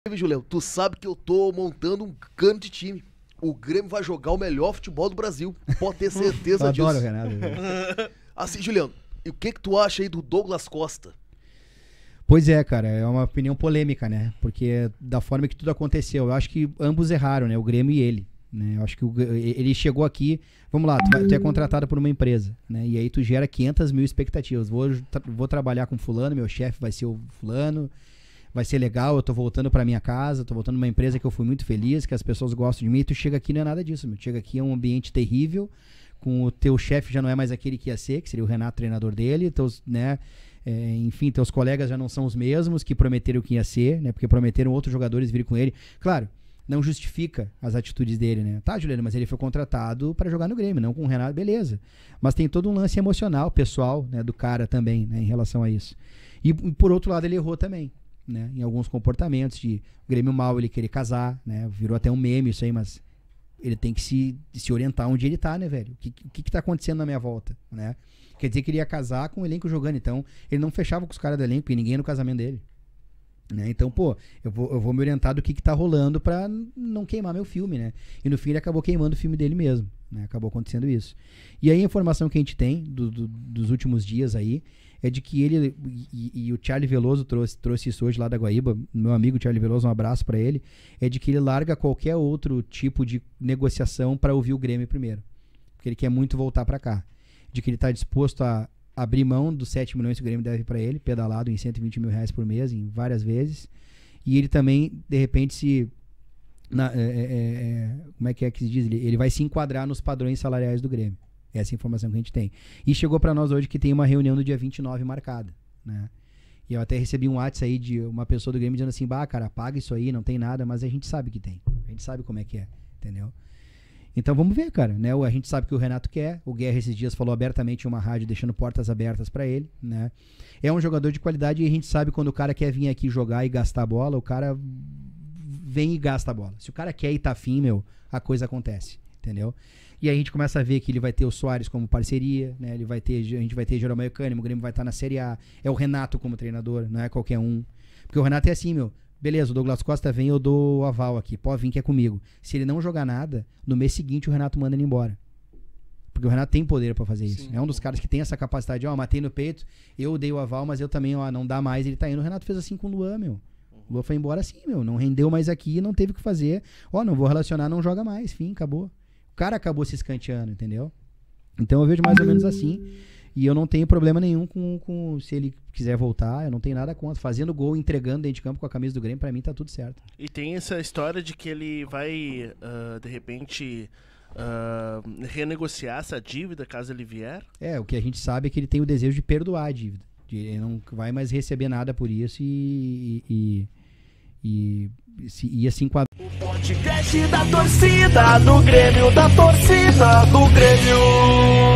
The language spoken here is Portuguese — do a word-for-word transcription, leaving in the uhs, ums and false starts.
Julião, tu sabe que eu tô montando um cano de time. O Grêmio vai jogar o melhor futebol do Brasil. Pode ter certeza eu disso. Adoro, Renato. Assim, Juliano, e o que que tu acha aí do Douglas Costa? Pois é, cara, é uma opinião polêmica, né? Porque da forma que tudo aconteceu, eu acho que ambos erraram, né? O Grêmio e ele. Né? Eu acho que o, ele chegou aqui, vamos lá, tu, vai, tu é contratado por uma empresa, né? E aí tu gera quinhentas mil expectativas. Vou, vou trabalhar com fulano, meu chefe vai ser o fulano, vai ser legal, eu tô voltando pra minha casa, tô voltando numa empresa que eu fui muito feliz, que as pessoas gostam de mim, e tu chega aqui não é nada disso, meu. Chega aqui é um ambiente terrível, com o teu chefe já não é mais aquele que ia ser, que seria o Renato, treinador dele, teus, né, é, enfim, teus colegas já não são os mesmos que prometeram que ia ser, né, porque prometeram outros jogadores vir com ele. Claro, não justifica as atitudes dele, né? Tá, Juliano, mas ele foi contratado pra jogar no Grêmio, não com o Renato, beleza. Mas tem todo um lance emocional, pessoal, né, do cara também, né, em relação a isso. E, e por outro lado, ele errou também. Né, em alguns comportamentos de o Grêmio mal ele querer casar, né, virou até um meme isso aí, mas ele tem que se, se orientar onde ele tá, né, velho? O que, que que tá acontecendo na minha volta, né? Quer dizer que ele ia casar com o elenco jogando, então ele não fechava com os caras do elenco e ninguém no casamento dele, né? Então, pô, eu vou, eu vou me orientar do que que tá rolando pra não queimar meu filme, né? E no fim ele acabou queimando o filme dele mesmo, né? Acabou acontecendo isso. E aí a informação que a gente tem do, do, dos últimos dias aí é de que ele, e, e o Charlie Veloso trouxe, trouxe isso hoje lá da Guaíba, meu amigo Charlie Veloso, um abraço pra ele, é de que ele larga qualquer outro tipo de negociação pra ouvir o Grêmio primeiro, porque ele quer muito voltar pra cá, de que ele tá disposto a abrir mão dos sete milhões que o Grêmio deve pra ele, pedalado em cento e vinte mil reais por mês, em várias vezes, e ele também, de repente, se... Na, é, é, é, como é que é que se diz? Ele, ele vai se enquadrar nos padrões salariais do Grêmio. Essa é a informação que a gente tem. E chegou pra nós hoje que tem uma reunião no dia vinte e nove marcada, né? E eu até recebi um WhatsApp aí de uma pessoa do Grêmio dizendo assim, bah, cara, paga isso aí, não tem nada, mas a gente sabe que tem. A gente sabe como é que é, entendeu? Então vamos ver, cara, né? A gente sabe que o Renato quer, o Guerra esses dias falou abertamente em uma rádio, deixando portas abertas pra ele, né? É um jogador de qualidade e a gente sabe quando o cara quer vir aqui jogar e gastar a bola, o cara vem e gasta a bola. Se o cara quer e tá afim, meu, a coisa acontece, entendeu? E aí a gente começa a ver que ele vai ter o Soares como parceria, né? Ele vai ter, a gente vai ter Jeromel Cânimo, o Grêmio vai estar na Série A. É o Renato como treinador, não é qualquer um. Porque o Renato é assim, meu. Beleza, o Douglas Costa vem, eu dou o aval aqui. Pode vir que é comigo. Se ele não jogar nada, no mês seguinte o Renato manda ele embora. Porque o Renato tem poder pra fazer isso. Sim. É um dos caras que tem essa capacidade. Ó, matei no peito, eu dei o aval, mas eu também, ó, não dá mais, ele tá indo. O Renato fez assim com o Luan, meu. O Luan foi embora assim, meu. Não rendeu mais aqui, não teve o que fazer. Ó, não vou relacionar, não joga mais. Fim, acabou. O cara acabou se escanteando, entendeu? Então eu vejo mais ou menos assim. E eu não tenho problema nenhum com, com se ele quiser voltar, eu não tenho nada contra. Fazendo gol, entregando dentro de campo com a camisa do Grêmio, pra mim tá tudo certo. E tem essa história de que ele vai, uh, de repente, uh, renegociar essa dívida caso ele vier? É, o que a gente sabe é que ele tem o desejo de perdoar a dívida. De, ele não vai mais receber nada por isso e... e, e Se, ia se enquadrar. O podcast da torcida do Grêmio, da torcida do Grêmio.